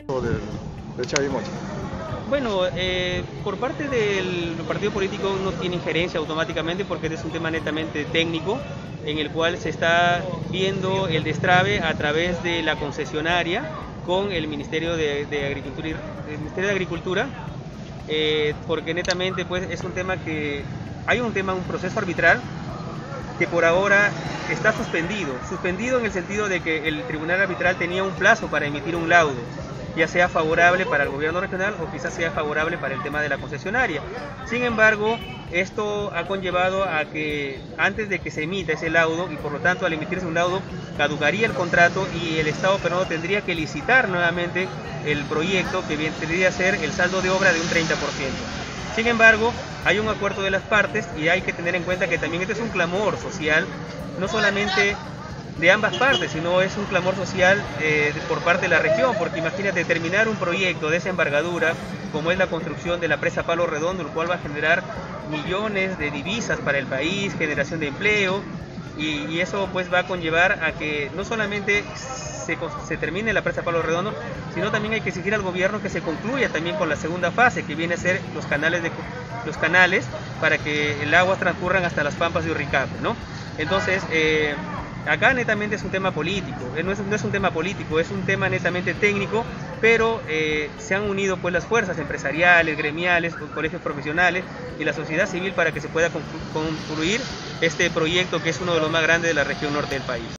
del chavismo. Bueno, por parte del partido político no tiene injerencia automáticamente porque este es un tema netamente técnico en el cual se está viendo el destrave a través de la concesionaria con el Ministerio de Agricultura, porque netamente pues es un tema que hay un proceso arbitral que por ahora está suspendido en el sentido de que el tribunal arbitral tenía un plazo para emitir un laudo, ya sea favorable para el gobierno regional o quizás sea favorable para el tema de la concesionaria. Sin embargo, esto ha conllevado a que antes de que se emita ese laudo, y por lo tanto al emitirse un laudo, caducaría el contrato y el Estado peruano tendría que licitar nuevamente el proyecto, que vendría a ser el saldo de obra de un 30%. Sin embargo, hay un acuerdo de las partes y hay que tener en cuenta que también este es un clamor social, no solamente de ambas partes, sino es un clamor social por parte de la región, porque imagínate terminar un proyecto de esa envergadura, como es la construcción de la presa Palo Redondo, el cual va a generar millones de divisas para el país, generación de empleo, y eso pues va a conllevar a que no solamente se termine la presa Palo Redondo, sino también hay que exigir al gobierno que se concluya también con la segunda fase, que viene a ser los canales para que el agua transcurran hasta las pampas de Urricape, ¿no? Entonces, acá netamente es un tema político, no es un tema político, es un tema netamente técnico, pero se han unido pues las fuerzas empresariales, gremiales, colegios profesionales y la sociedad civil para que se pueda concluir este proyecto que es uno de los más grandes de la región norte del país.